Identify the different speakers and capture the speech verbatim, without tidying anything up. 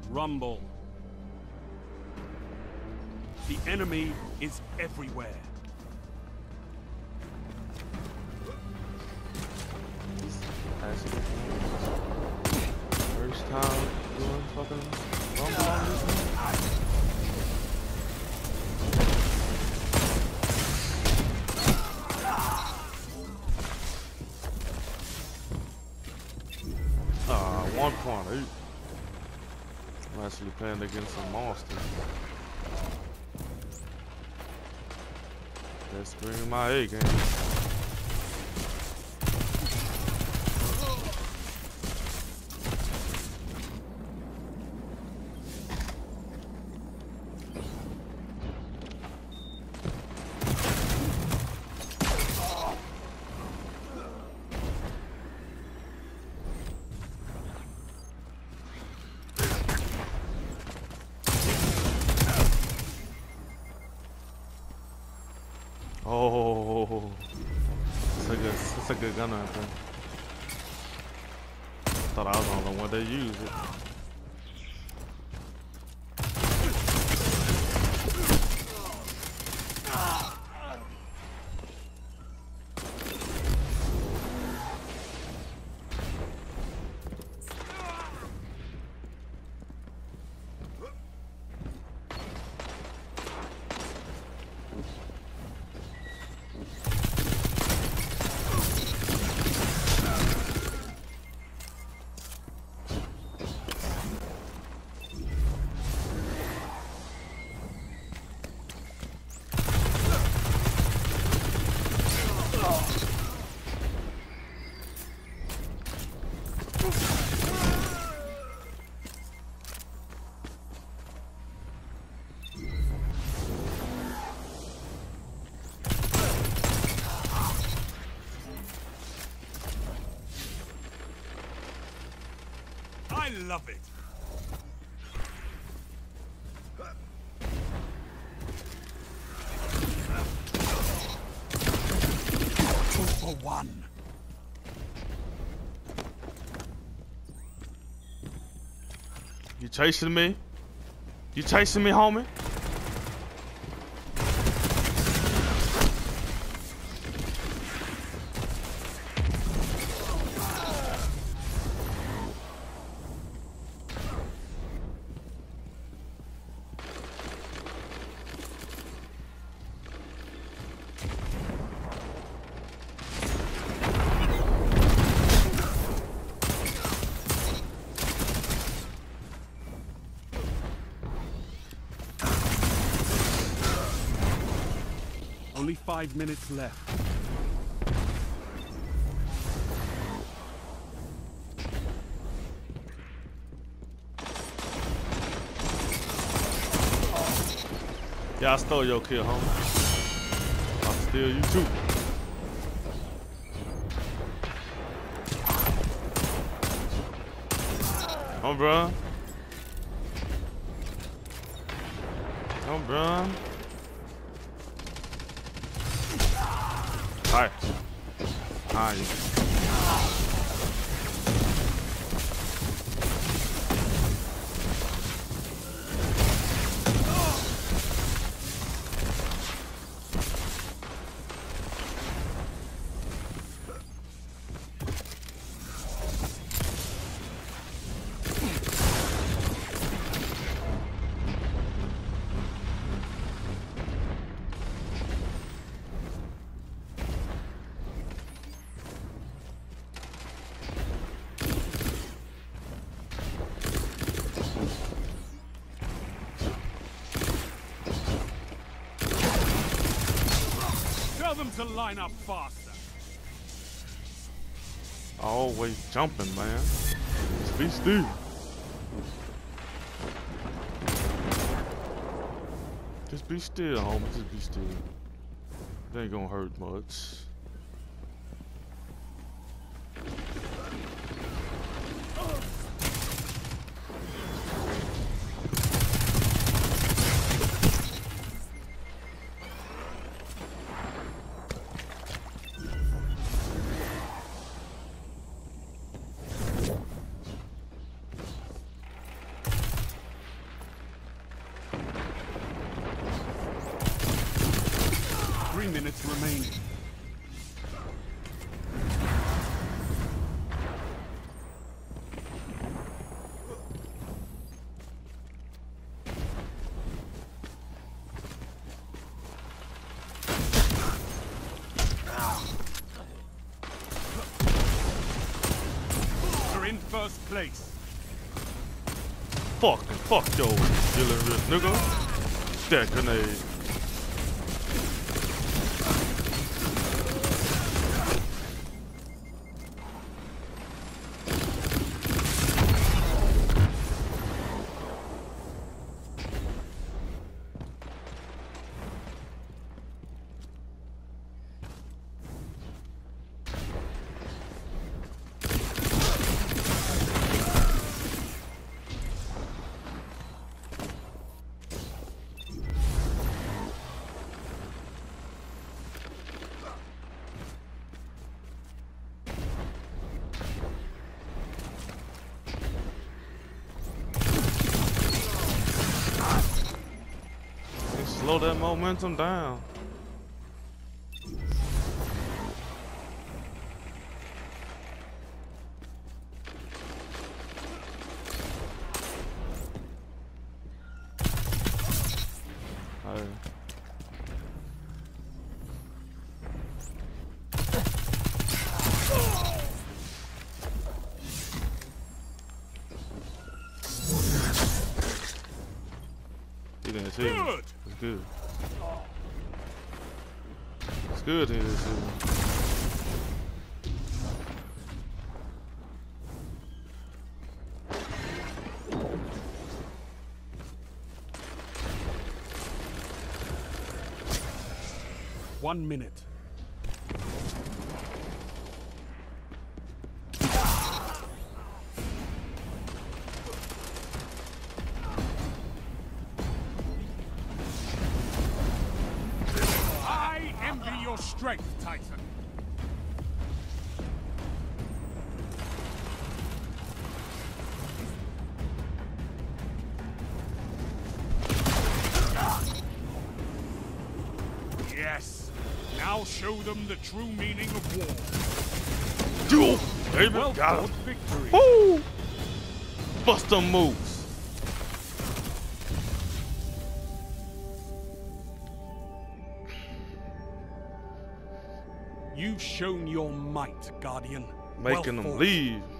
Speaker 1: Rumble. The enemy is everywhere.
Speaker 2: First time doing fucking Rumble on this one. Ah, one point eight. I'm actually playing against some monsters. Let's bring my A game. Oh, that's a good, that's a good gun right there. Thought I was the only one that used it.
Speaker 1: I love it. Two for one.
Speaker 2: You chasing me? You chasing me, homie?
Speaker 1: Only five minutes left.
Speaker 2: Yeah, I stole your kill, homie. I'll steal you too. Come on, bro. Come on, bro. Hi. Hi.
Speaker 1: Tell them to line up faster.
Speaker 2: Always jumping, man. Just be still. Just be still, homie. Just be still. It ain't gonna hurt much.
Speaker 1: minutes remaining. You're in first place.
Speaker 2: Fucking fuck yo, dealing with nigga. That grenade. Slow that momentum down. Hey. He didn't see me.
Speaker 1: Good.
Speaker 2: It's good. It's good he didn't see me.
Speaker 1: One minute. I envy your strength, Titan. Yes. Now show them the true meaning of war.
Speaker 2: Duel! David
Speaker 1: Well
Speaker 2: got
Speaker 1: fought
Speaker 2: him.
Speaker 1: victory.
Speaker 2: Woo! Bust them moves.
Speaker 1: You've shown your might, Guardian.
Speaker 2: Making
Speaker 1: Well
Speaker 2: them
Speaker 1: fought.
Speaker 2: leave.